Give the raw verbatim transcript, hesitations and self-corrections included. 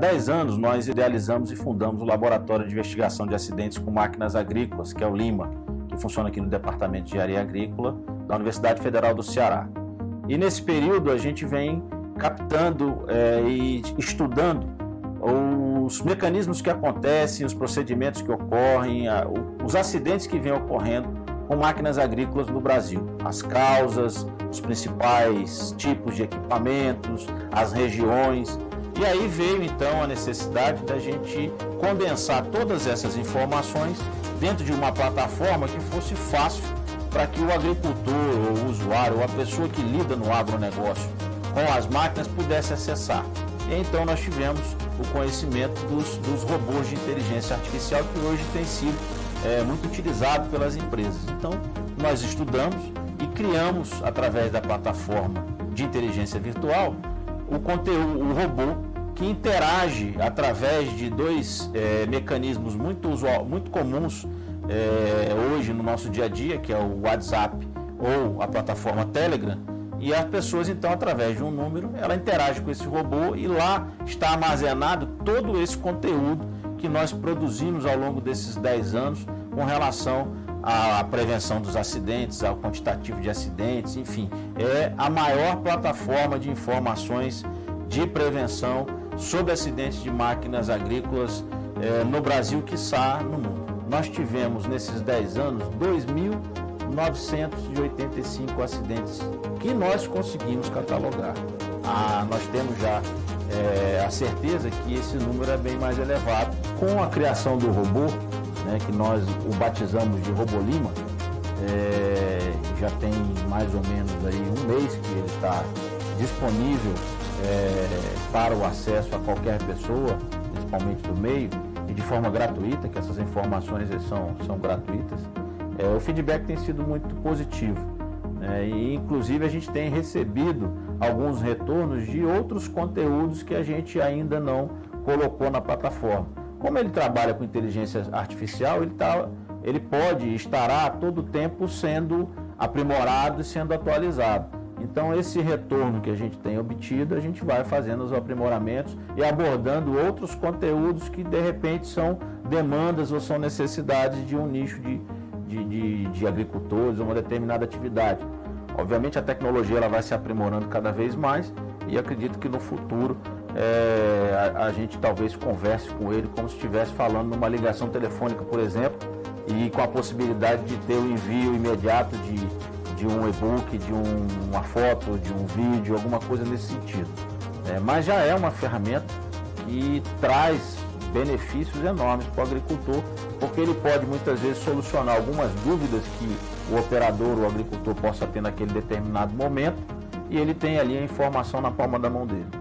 dez anos, nós idealizamos e fundamos o Laboratório de Investigação de Acidentes com Máquinas Agrícolas, que é o LIMA, que funciona aqui no Departamento de Engenharia Agrícola da Universidade Federal do Ceará. E nesse período a gente vem captando é, e estudando os mecanismos que acontecem, os procedimentos que ocorrem, os acidentes que vêm ocorrendo com máquinas agrícolas no Brasil, as causas, os principais tipos de equipamentos, as regiões. E aí veio então a necessidade da gente condensar todas essas informações dentro de uma plataforma que fosse fácil para que o agricultor, ou o usuário, ou a pessoa que lida no agronegócio com as máquinas pudesse acessar. E então nós tivemos o conhecimento dos, dos robôs de inteligência artificial, que hoje tem sido é, muito utilizado pelas empresas. Então nós estudamos e criamos, através da plataforma de inteligência virtual, o conteúdo, o robô que interage através de dois é, mecanismos muito, usual, muito comuns é, hoje no nosso dia a dia, que é o WhatsApp ou a plataforma Telegram. E as pessoas, então, através de um número, ela interage com esse robô e lá está armazenado todo esse conteúdo que nós produzimos ao longo desses dez anos com relação à prevenção dos acidentes, ao quantitativo de acidentes, enfim. É a maior plataforma de informações de prevenção sobre acidentes de máquinas agrícolas eh, no Brasil, quiçá no mundo. Nós tivemos, nesses dez anos, dois mil novecentos e oitenta e cinco acidentes que nós conseguimos catalogar. Ah, nós temos já é, a certeza que esse número é bem mais elevado. Com a criação do robô, né, que nós o batizamos de Robô Lima, é, já tem mais ou menos aí um mês que ele está disponível é, para o acesso a qualquer pessoa, principalmente do meio, e de forma gratuita, que essas informações são, são gratuitas. É, o feedback tem sido muito positivo, né? E inclusive a gente tem recebido alguns retornos de outros conteúdos que a gente ainda não colocou na plataforma. Como ele trabalha com inteligência artificial, ele, tá, ele pode, estará a todo tempo sendo aprimorado e sendo atualizado. Então esse retorno que a gente tem obtido, a gente vai fazendo os aprimoramentos e abordando outros conteúdos que de repente são demandas ou são necessidades de um nicho de De, de, de agricultores, uma determinada atividade. Obviamente a tecnologia ela vai se aprimorando cada vez mais e acredito que no futuro é, a, a gente talvez converse com ele como se estivesse falando numa ligação telefônica, por exemplo, e com a possibilidade de ter o envio imediato de, de um e-book, de um, uma foto, de um vídeo, alguma coisa nesse sentido. É, mas já é uma ferramenta que traz benefícios enormes para o agricultor, porque ele pode muitas vezes solucionar algumas dúvidas que o operador ou o agricultor possa ter naquele determinado momento, e ele tem ali a informação na palma da mão dele.